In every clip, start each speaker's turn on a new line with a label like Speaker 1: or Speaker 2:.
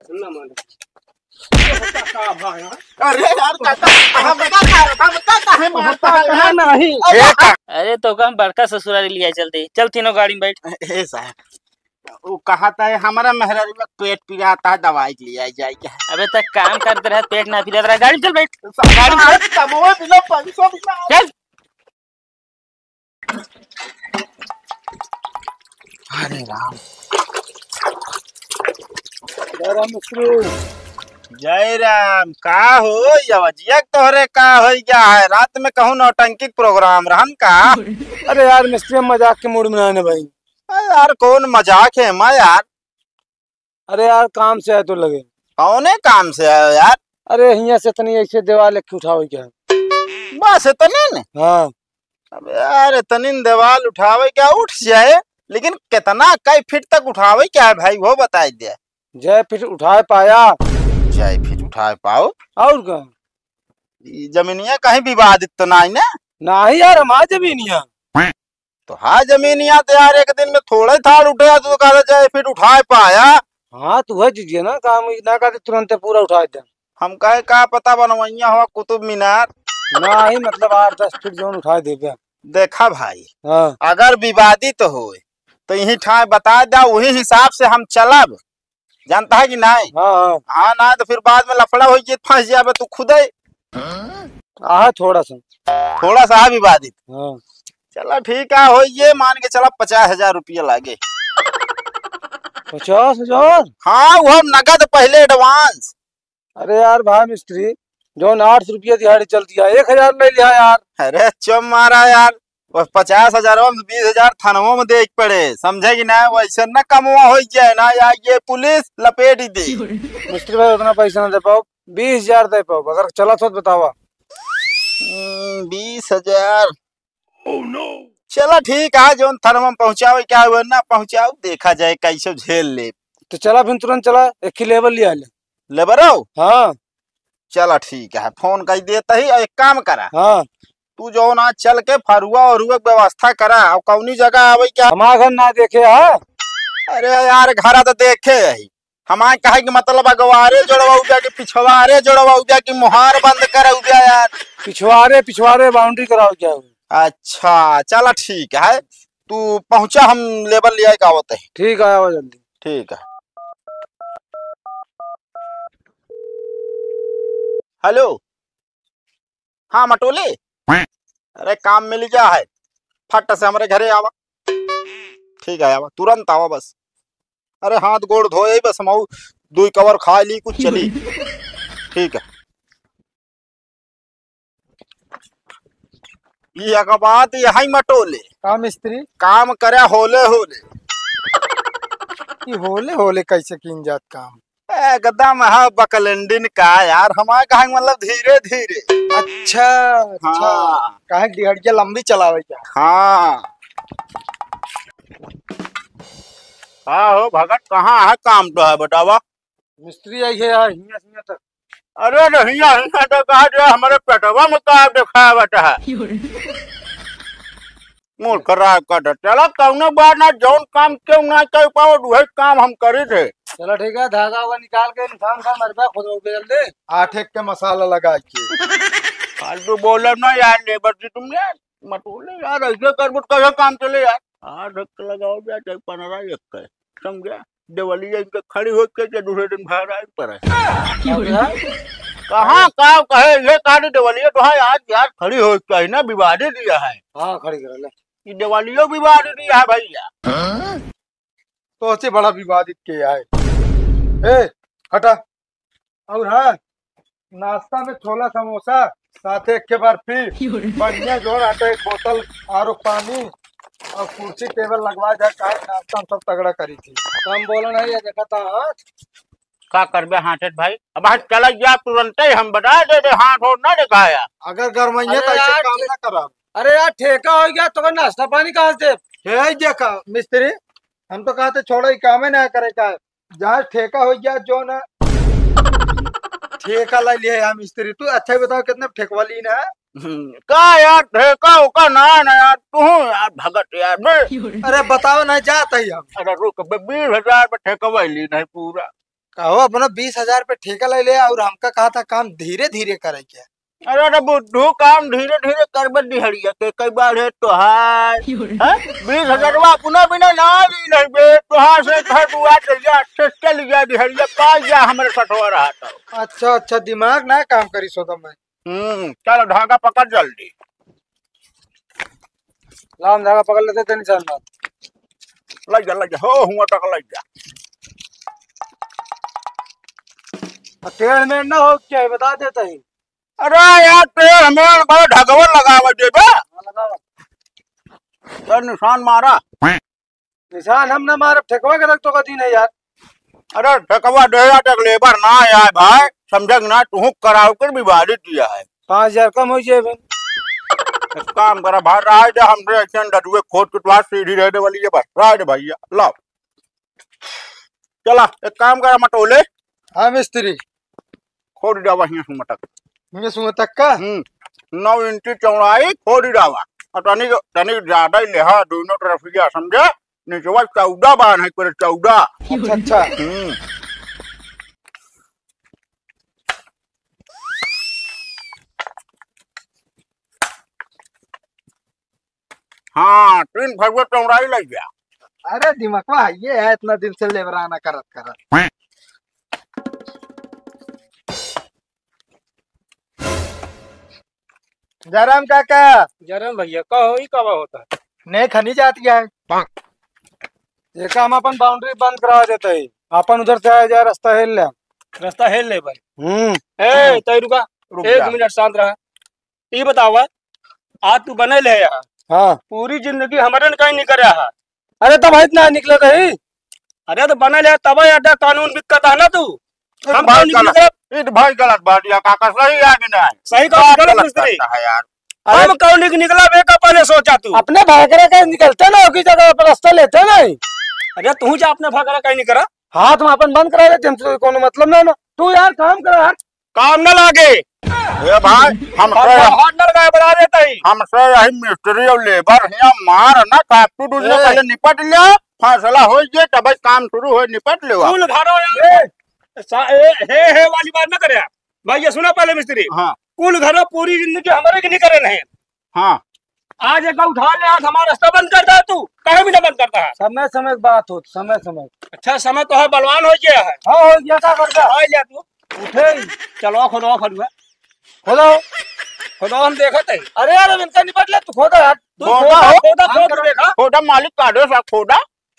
Speaker 1: सुनना मान
Speaker 2: अरे यार
Speaker 1: नहीं।
Speaker 3: अरे तो हम बड़का ससुरारी लिया चलते चल तीनों गाड़ी में बैठ।
Speaker 2: ए साहब वो कहा था हमारा मेहरारू में पेट पिराता है दवाई लिया जाए क्या।
Speaker 3: अबे तक काम करते रहे पेट ना पिला रहा गाड़ी में चल बैठ।
Speaker 2: गाड़ी में कमोए बिना 500 बिना
Speaker 3: चल।
Speaker 2: अरे राम जय राम का हो यवजिया तोहरे का हो गया है रात में कहूँ नौटंकी प्रोग्राम रहन का।
Speaker 1: अरे यार मिस्त्री मजाक के मूड में आने भाई।
Speaker 2: यार कौन मजाक है मैं यार।
Speaker 1: अरे यार काम से आए तो लगे।
Speaker 2: कौने काम से आयो यार।
Speaker 1: अरे यहाँ से तनी ऐसे दीवार लेके उठाओ क्या।
Speaker 2: बस इतने ने।
Speaker 1: हाँ
Speaker 2: अब यार इतनी दीवार उठावे क्या उठ जाए लेकिन कितना कई फीट तक उठावे क्या है भाई वो बता दिया।
Speaker 1: जय फिर उठाए पाया।
Speaker 2: जय फीट उठाए पाओ
Speaker 1: और क्या
Speaker 2: जमीनिया कहीं विवादित तो नहीं ना।
Speaker 1: नहीं यार हमारी जमीनिया।
Speaker 2: तो हाँ जमीनिया तो यार एक दिन में थोड़ा थाल उठे तो कहा जय फीट उठाए पाया।
Speaker 1: हाँ तू है दीजिए ना काम ना करते तुरंत पूरा उठा दे।
Speaker 2: हम कहे का पता बनवैया हुआ कुतुब मीनार।
Speaker 1: नहीं मतलब 8-10 फीट जोन उठा दे।
Speaker 2: देखा भाई
Speaker 1: हाँ
Speaker 2: अगर विवादित हो तो यही ठाए बता दे वही हिसाब से हम चलब जानता है कि नहीं।
Speaker 1: हाँ हाँ
Speaker 2: हाँ ना तो फिर बाद में लफड़ा हो फंस जाए तू खुद
Speaker 1: आह थोड़ा
Speaker 2: सा विवादित।
Speaker 1: हाँ
Speaker 2: चलो ठीक है हो ये मान के चला 50,000 रुपया लागे।
Speaker 1: 50,000।
Speaker 2: हाँ वो नगद पहले एडवांस।
Speaker 1: अरे यार भाई मिस्त्री जो 800 रुपया दिहाड़ी चलती है 1,000 ले लिया यार।
Speaker 2: अरे चुप मारा यार वो 50,000 में 20,000 थानों में देख पड़े समझे कि ना वैसे न कमवा हो जाए ना या ये पुलिस लपेट ही दे।
Speaker 1: मिस्त्री भाई उतना पैसा न दे पाओ 20,000 दे पाओ अगर चला तो बतावा।
Speaker 2: 20,000 चलो ठीक है जो थाना में पहुंचाओ क्या हुआ ना पहुंचाओ देखा जाए कैसे झेल ले।
Speaker 1: तो चला फिर तुरंत चला एक ही लेवल लिया ले।
Speaker 2: लेबर
Speaker 1: हाँ
Speaker 2: चलो ठीक है फोन कर देता ही एक काम करा।
Speaker 1: हाँ
Speaker 2: तू जो ना चल के फरुआ और व्यवस्था करा और कौनी जगह आवे क्या।
Speaker 1: हमारा घर ना देखे है।
Speaker 2: अरे यार घर तो देखे है हमारे कहे कि मतलब अगवारे जोड़वा उजा कि पिछवारे जोड़वा उजा कि मुहार बंद कर उजा यार।
Speaker 1: पिछवारे बाउंड्री कराओ क्या हुआ।
Speaker 2: अच्छा चलो ठीक है तू पहुंचा हम लेबर ले आए आवत है।
Speaker 1: ठीक है आओ जल्दी।
Speaker 2: ठीक है हेलो हाँ मटोले अरे काम मिल गया है फट से हमारे घरे आवा। ठीक है आवा तुरंत आवा बस। अरे हाथ गोड़ धोए बस हम 2 कवर खा ली कुछ चली। ठीक है ये का बात यही मटोले
Speaker 1: का मिस्त्री
Speaker 2: काम करे होले होले।
Speaker 1: ये होले होले कैसे किन जात काम।
Speaker 2: एकदम है बकलंडिन का यार हमारे कहा मतलब धीरे धीरे।
Speaker 1: अच्छा अच्छा
Speaker 2: हाँ
Speaker 1: काहे दिहाड़िया लंबी चलावे क्या।
Speaker 2: हाँ हाँ हो भगत कहाँ है काम तो है बतावा।
Speaker 1: मिस्त्री आई है यार हिया तक।
Speaker 2: अरे नहीं तो कहा जो हमारे पेटवा में का देखा बेटा है मूल खराब कर चला कौनो बार ना जौन काम क्यों ना कर पाओ वही काम हम करे थे।
Speaker 1: चलो ठीक है धागा होगा निकाल के इंसान का मरबा खुद हो गया जल्दी 8 एक के मसाला लगा के।
Speaker 2: फालतू बोले ना यार लेबर जी तुम यार मटोले यार ऐसे कर कैसे काम चले यार। 8 एक लगाओ जा 15 एक का समझा देवलिया इनके खड़ी होकर दूसरे दिन बाहर आई पर कहाँ का कहे ये काटी देवलिया तो है आज यार खड़ी हो चाहिए ना विवादित दिया है।
Speaker 1: हाँ खड़ी कर ले
Speaker 2: ये दिवालियों विवादित दिया है भैया।
Speaker 1: तो अच्छे बड़ा विवादित किया है। ए हटा और है नाश्ता में छोला समोसा साथ एक के बार फिर बढ़िया जोर आटा एक बोतल आरो पानी और कुर्सी टेबल लगवा जाए काय नाश्ता सब तगड़ा करी थी। कम बोलो नहीं ये देखा था हाथ
Speaker 2: का करबे हाथ भाई अब हाथ चला गया तुरंत ही हम बता दे हाथ और ना दिखाया।
Speaker 1: अगर गरमैया तो ऐसे काम ना करा। अरे यार ठेका हो गया तो नाश्ता पानी कहाँ से है देखा मिस्त्री हम तो कहते छोड़ो ही काम ना करे का जहाँ ठेका हो गया जो ना ठेका ला लिया यार मिस्त्री तू अच्छा बताओ कितना ठेकवा ली ना।
Speaker 2: का यार ठेका का ना यार तू यार भगत यार
Speaker 1: अरे बताओ नहीं जाता ही हम।
Speaker 2: अरे रुक 20,000 में ठेकवा ली नहीं पूरा
Speaker 1: कहो अपना 20,000 पे ठेका ले ले और हमका कहा था काम धीरे धीरे करे क्या।
Speaker 2: अरे रे बुद्धू काम धीरे धीरे करबे दिहड़िया के कई बार है तोहार 20,000 पुनः बिना ना ली नहीं बे तोहार से घर दुआ चल गया दिहड़िया पा जा हमरे सठवा रहा था।
Speaker 1: अच्छा अच्छा दिमाग ना काम करी सोता मैं।
Speaker 2: चल धागा पकड़ जल्दी।
Speaker 1: लाम धागा पकड़ लेते टेंशन मत।
Speaker 2: लग जा हो हुआ तक लग जा।
Speaker 1: टेढ़ में ना हो क्या बता देता ही।
Speaker 2: अरे यार तेल में बड़ा ढगवर लगावा देबे। सर निशान मारा।
Speaker 1: निशान हम ना मारे ठेकवा के रख तो कदी नहीं यार।
Speaker 2: अरे ठेकवा दे तक लेबर ना यार भाई समझ ना तू कराव कर विवादित दिया है
Speaker 1: 5,000 कम हो जाए।
Speaker 2: एक काम करा भाई राय दे हमरे ऐसे डडुए खोद के बाद सीधी रहने वाली है बस राय दे भैया लाओ। चला एक काम करा मटोले।
Speaker 1: हाँ मिस्त्री
Speaker 2: खोद डावा हिया से मटक
Speaker 1: मुझे सुन तक का
Speaker 2: 9 इंच चौड़ाई खोद डावा और तनी तनी ज्यादा ही लेहा दोनों तरफ गया समझे नीचवा 14 बान है पर 14।
Speaker 1: अच्छा अच्छा
Speaker 2: हाँ 3 फुट चौड़ाई लग गया।
Speaker 1: अरे दिमाग ये है इतना दिन से लेबर आना करत करत। जयराम काका।
Speaker 4: जयराम भैया कहो ही कब होता है
Speaker 1: नहीं खनी जाती है ये काम अपन बाउंड्री बंद करा देते है अपन उधर से आया जाए रास्ता हेल ले।
Speaker 4: रास्ता हेल ले भाई। ए तय रुका
Speaker 2: रुक
Speaker 4: 1
Speaker 2: जा।
Speaker 4: मिनट शांत रहा। ये बतावा आज तू बने ले यहाँ
Speaker 1: हाँ
Speaker 4: पूरी जिंदगी हमारे ने कहीं नहीं कर रहा।
Speaker 1: अरे तब इतना निकले रही।
Speaker 4: अरे तो बने ले तब अड्डा कानून बिकता है ना तू। हम
Speaker 2: भाई
Speaker 4: क्यों नहीं
Speaker 2: गलत
Speaker 4: निकले?
Speaker 2: ये भाई गलत बात या काका सही आगे ना
Speaker 4: सही कहा गलत मिस्त्री।
Speaker 2: करता है यार।
Speaker 4: हम कौन नहीं निकला बे का पहले सोचा तू।
Speaker 1: अपने भागरे के निकलते ना की जगह पर रास्ता लेते नहीं।
Speaker 4: अरे तू जा अपने भागरा कहीं नहीं करा।
Speaker 1: हाथ में अपन बंद करा देते हमसे कोनो मतलब ना तू यार काम कर यार।
Speaker 4: काम न लागे
Speaker 2: ये भाई हमसे
Speaker 4: हाथ न लगाए बढ़ा देता ही।
Speaker 2: हमसे यही मिस्त्री और लेबर यहाँ मार ना का तू दूसरे पहले निपट लिया फैसला हो जे तब काम शुरू हो निपट ले।
Speaker 4: कुल घरों यार हे वाली बात न करे भाई। ये सुना पहले मिस्त्री
Speaker 2: हाँ
Speaker 4: कुल घरों पूरी जिंदगी हमारे के नहीं करे नहीं।
Speaker 2: हाँ
Speaker 4: आज एक उठा ले आज हमारा रास्ता बंद करता है तू कहीं भी ना बंद करता है।
Speaker 1: समय समय बात हो समय समय।
Speaker 4: अच्छा समय तो है बलवान हो गया है।
Speaker 1: हाँ हो गया क्या करता
Speaker 4: आ जा तू उठे चलो खुदा खुदा
Speaker 1: खोलो।
Speaker 4: खुदा हम देखा थे।
Speaker 1: अरे यार इनका निपट ले तू खोदा यार।
Speaker 4: तू खोदा खोद देखा
Speaker 2: खोदा मालिक काढ़े सा खोदा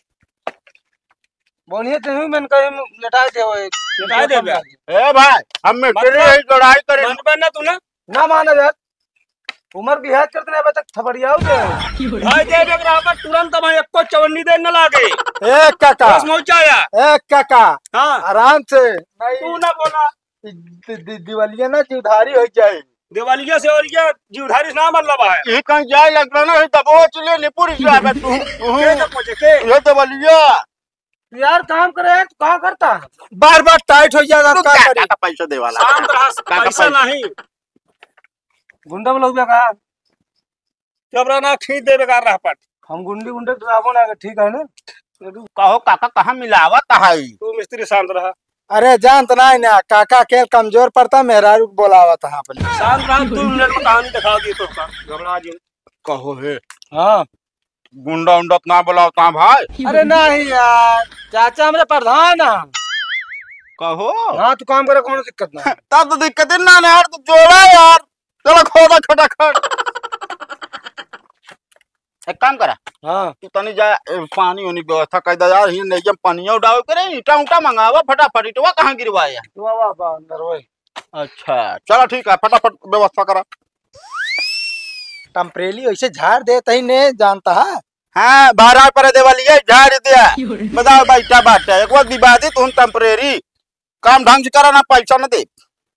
Speaker 1: बोलिए तुम मैंने कहीं लटाए थे वो
Speaker 4: लटाए थे बे।
Speaker 2: ए भाई हम मिस्त्री यही लड़ाई करे
Speaker 4: मन पे ना तू
Speaker 1: ना माना यार उम्र भी है करते अभी तक थपड़िया हो
Speaker 4: भाई दे दे बराबर तुरंत मैं एक को चवन्नी देने लागे
Speaker 1: एक काका
Speaker 4: बस पहुंचाया।
Speaker 1: एक काका
Speaker 4: हाँ
Speaker 1: आराम से
Speaker 4: तू ना बोला
Speaker 1: दिवालिया ना जीवधारी हो जाए।
Speaker 4: दिवालिया से और क्या जीवधारी ना मतलब है।
Speaker 2: ये कहीं जाए लग रहा ना दबोच ले निपुर जाए तू
Speaker 4: के तक पहुंचे के
Speaker 2: ये तो बलिया
Speaker 1: यार काम करे यार तू कहाँ करता बार बार टाइट हो जाएगा
Speaker 2: काका पैसा दे वाला
Speaker 4: शांत रहा पैसा नहीं
Speaker 1: गुंडा लोग भी कहा
Speaker 4: जब रहना खींच दे बेकार रहा पट।
Speaker 1: हम गुंडी गुंडे ड्रावो ना ठीक है ना।
Speaker 2: कहो काका कहाँ मिलावत है
Speaker 4: तू मिस्त्री शांत रहा।
Speaker 1: अरे जानत नहीं ना काका के कमजोर पड़ता मेहरारू बोलावा था अपने
Speaker 4: शांत रहा 2 मिनट में कहानी दिखा दी तो घबरा जी।
Speaker 2: कहो हे
Speaker 1: हाँ
Speaker 2: गुंडा उंडा ना बुलावता भाई।
Speaker 1: अरे नहीं यार चाचा हमारे प्रधान है।
Speaker 2: कहो
Speaker 1: हाँ तू काम करे कौन दिक्कत ना
Speaker 2: तब तो दिक्कत ही ना यार तू जोड़ा यार चलो खोदा खटाखट। एक काम करा
Speaker 1: हाँ
Speaker 2: तू तनी जा पानी होनी व्यवस्था कर दे यार ये नहीं पानी उड़ाओ करे ईटा उटा मंगावा फटाफट ईटवा कहाँ गिरवाया।
Speaker 1: वाह वाह वाह अंदर वही
Speaker 2: अच्छा चलो ठीक है फटाफट व्यवस्था करा।
Speaker 1: टम्परेली वैसे झाड़ देता ही नहीं जानता है।
Speaker 2: हाँ 12 पर दे वाली है झाड़ दिया बताओ बैठा बाटा एक बार विवादित तुम टेम्परेरी काम ढंग से करा ना पैसा न दे।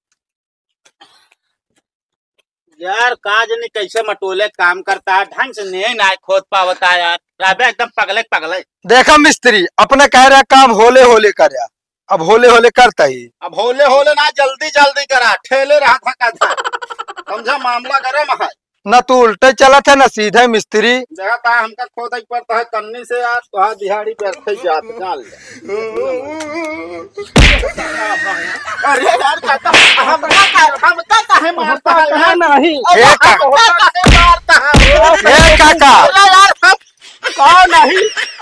Speaker 3: यार काज नहीं कैसे मटोले काम करता है ढंग से नहीं ना खोद पावता है यार राबे एकदम पगले पगले।
Speaker 1: देखा मिस्त्री अपने कह रहा काम होले होले कर अब होले होले करता ही।
Speaker 2: अब होले होले ना जल्दी जल्दी करा ठेले रहा था समझा मामला गरम है।
Speaker 1: न तू उल्टे चला था न सीधे मिस्त्री।
Speaker 2: देखा था हमका खोद पड़ता है कन्नी से यार तो दिहाड़ी बैठे जात जान ले। अरे यार काका हमका काहे मारता है नहीं मारता है
Speaker 1: ए काका
Speaker 2: यार कौन नहीं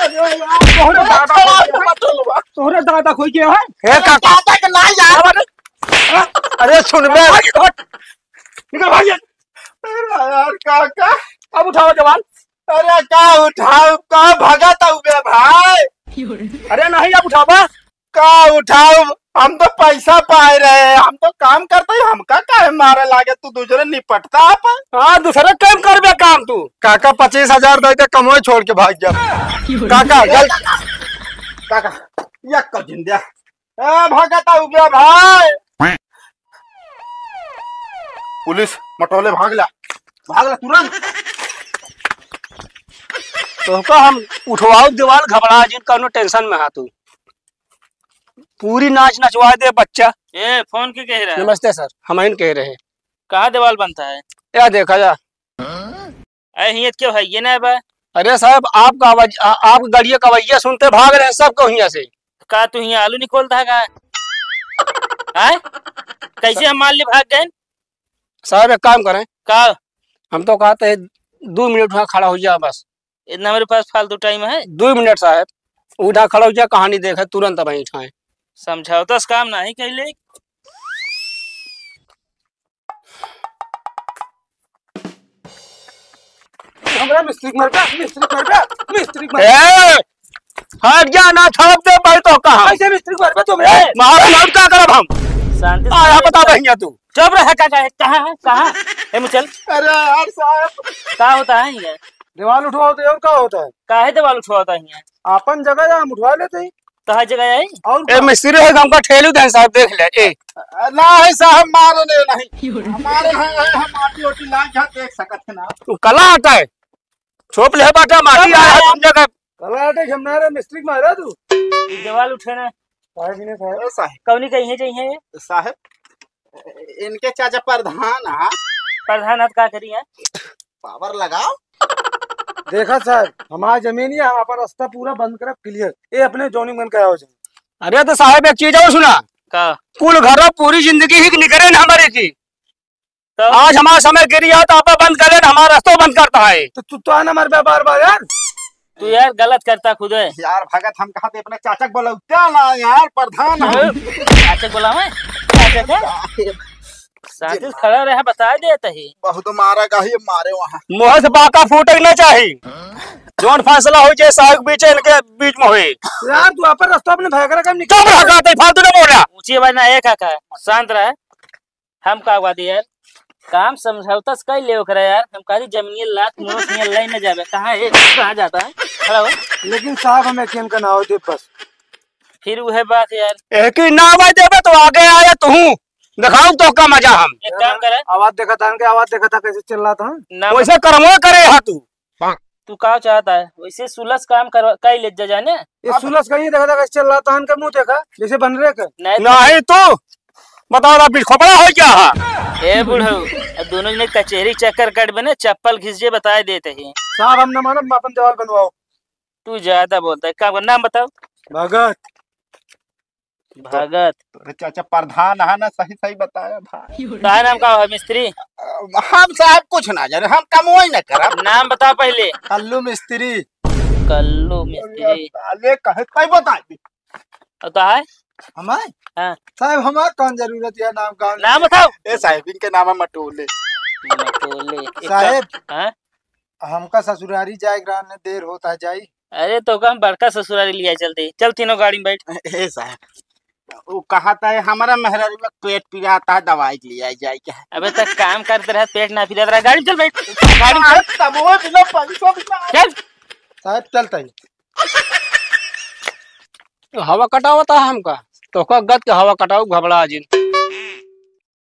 Speaker 4: तोहरे दादा खोई के है
Speaker 1: ए काका
Speaker 2: दादा के ना यार
Speaker 1: अरे सुन बे
Speaker 4: निकल भाग जा।
Speaker 2: यार काका
Speaker 4: अब उठाओ जवान।
Speaker 2: अरे का उठाओ का भगत हुए भाई।
Speaker 4: अरे नहीं अब उठाओ बा।
Speaker 2: का उठाओ हम तो पैसा पाए रहे हम तो काम करते हैं हमका काहे मारे लागे तू दूसरे निपटता आप।
Speaker 4: हाँ दूसरा काम कर बे काम तू।
Speaker 1: काका 25,000 दे दे कमोए छोड़ के भाग जा। काका गल
Speaker 2: काका या कर जिंदा ए भगत हुए भाई। पुलिस मटोले भागला तुरंत।
Speaker 4: तो का हम उठवाओ दीवार घबरा जिन कौनो टेंशन में हा तू पूरी नाच नचवा दे बच्चा।
Speaker 3: ए फोन के कह रहा है?
Speaker 4: नमस्ते सर हम इन कह रहे हैं
Speaker 3: कहाँ दीवार बनता है?
Speaker 4: या देखा जा।
Speaker 3: अरे हियत क्यों है ये ना बा?
Speaker 4: अरे साहब आपका आवाज आप गाड़िया का आवाज़ सुनते भाग रहे हैं सब को यहाँ से।
Speaker 3: का तू यहाँ आलू निकोलता है का? कैसे हम मान ली भाग गए?
Speaker 4: साहब एक काम करें
Speaker 3: का
Speaker 4: हम तो कहते हैं 2 मिनट वहाँ खड़ा हो जा बस।
Speaker 3: इतना मेरे पास फालतू टाइम है?
Speaker 4: 2 मिनट साहब उठा खड़ा हो जा कहानी देखे तुरंत वहीं उठाए।
Speaker 3: समझौता से काम नहीं कैले।
Speaker 1: हमरा मिस्त्री मर
Speaker 4: हट जा ना थोप दे भाई तो कहां
Speaker 1: ऐसे मिस्त्री मर तुम रे।
Speaker 4: मारो ना क्या करब हम
Speaker 3: शांति
Speaker 4: आया बता भैया तू।
Speaker 3: चुप रह काका है कहाँ है कहाँ है मुचल
Speaker 2: अरे यार साहब
Speaker 3: का होता है ये?
Speaker 1: दीवार उठवाओ तो और क्या होता है?
Speaker 3: काहे दीवार उठवाता है यहाँ?
Speaker 1: अपन जगह जा हम उठवा लेते हैं।
Speaker 3: कहाँ जगह है?
Speaker 1: और
Speaker 4: ए मिस्त्री है हमका ठेलू दे साहब देख ले ए
Speaker 2: नहीं साहब मारने नहीं हमारे हम माटी ओटी लाग जा देख सकत है ना।
Speaker 4: तू कला आता है छोप ले बाटा माटी आया है तुम जगह।
Speaker 1: कलाटे घमना रे मिस्त्री मारा तू।
Speaker 3: दीवार उठे ना
Speaker 1: साहब ने साहब
Speaker 2: साहब
Speaker 3: कौनी कहीं चाहिए
Speaker 2: साहब इनके चाचा प्रधान है
Speaker 3: प्रधान हाथ का करी है?
Speaker 2: पावर लगाओ।
Speaker 1: देखा साहब हमारा जमीन ही हम अपन रास्ता पूरा बंद करब क्लियर। ये अपने जोनिंग बन के आओ जाए।
Speaker 4: अरे तो साहब एक चीज और सुना
Speaker 3: का
Speaker 4: कुल घर पूरी जिंदगी ही निकले न हमारे की
Speaker 3: तो
Speaker 4: आज हमारा समय गिर गया तो आप बंद करे हमारा रास्ता बंद करता है।
Speaker 1: तो तू तो आना मर बार बार यार।
Speaker 3: तू यार गलत करता खुद है।
Speaker 2: यार भगत हम कहते अपने चाचा बोला क्या ना यार प्रधान है।
Speaker 3: चाचा बोला मैं चाचा क्या शांति से खड़ा रहा बता देता ही
Speaker 2: बहुत मारा का ही मारे वहाँ।
Speaker 4: मुँह से बाका फूटे ना चाहिए जोन फैसला हो जाए साहब बीच इनके बीच में हुए।
Speaker 1: यार तू अपन रास्ता अपने भागरा काम निकल।
Speaker 4: चुप रहा कहते फालतू न बोला।
Speaker 3: ऊंची आवाज ना एक का शांत रहा। हम का वादी यार काम समझौता से कई ले ओकरा यार हम कहा जमीन लात मोस में लाई न जावे कहां है कहां जाता है खड़ा हो।
Speaker 1: लेकिन साहब हमें केम का ना हो दे बस।
Speaker 3: फिर वह बात यार
Speaker 4: एक ही ना आवाज देवे तो आगे आया तू दिखाऊ तो का मजा हम
Speaker 3: एक काम करे
Speaker 1: आवाज देखा था इनके आवाज देखा था कैसे चिल्ला रहा था।
Speaker 3: ना
Speaker 4: वैसे कर्मो करे हा तू
Speaker 3: तू का चाहता है वैसे सुलस काम कर कई ले जा जाने।
Speaker 1: ये सुलस कहीं देखा था कैसे चिल्ला रहा था इनका मुंह देखा जैसे बन रहे का।
Speaker 4: नहीं तू बताओ ना बीच खोपड़ा हो क्या है।
Speaker 3: ए बुढ़ऊ दोनों ने कचहरी चक्कर कट बने चप्पल घिस बता देते ही।
Speaker 1: साहब हम न मानब अपन दीवार बनवाओ।
Speaker 3: तू ज्यादा बोलता है काम नाम बताओ।
Speaker 1: भगत
Speaker 3: भगत
Speaker 2: तो चाचा प्रधान है ना सही सही बताया भाई।
Speaker 3: का नाम का है मिस्त्री?
Speaker 2: हम साहब कुछ ना जाने हम कमोई न करब।
Speaker 3: नाम बताओ पहले।
Speaker 1: कल्लू मिस्त्री।
Speaker 3: कल्लू मिस्त्री
Speaker 2: साले कहे कई बता दी
Speaker 3: तो है
Speaker 1: हमारे
Speaker 3: हाँ।
Speaker 1: साहब हमारा कौन जरूरत है नाम का।
Speaker 3: नाम बताओ।
Speaker 2: ए साहब इनके नाम है मटोले।
Speaker 1: साहब
Speaker 3: हाँ?
Speaker 1: हमका ससुरारी जाए ग्राम में देर होता है जाई।
Speaker 3: अरे तो हम बड़का ससुरारी लिया चलते चल तीनों गाड़ी में बैठ।
Speaker 2: ए साहब वो कहता है हमारा मेहरारू में पेट पिराता है दवाई लिया जाए क्या।
Speaker 3: अबे तक काम करते रहा पेट ना फिर रहा गाड़ी में चल बैठ गाड़ी में चल
Speaker 2: तब वो बिना पैसों
Speaker 3: चल।
Speaker 1: साहब चलता ही
Speaker 4: हवा कटावता हमका तो का गद के हवा कटाऊ घबरा जिन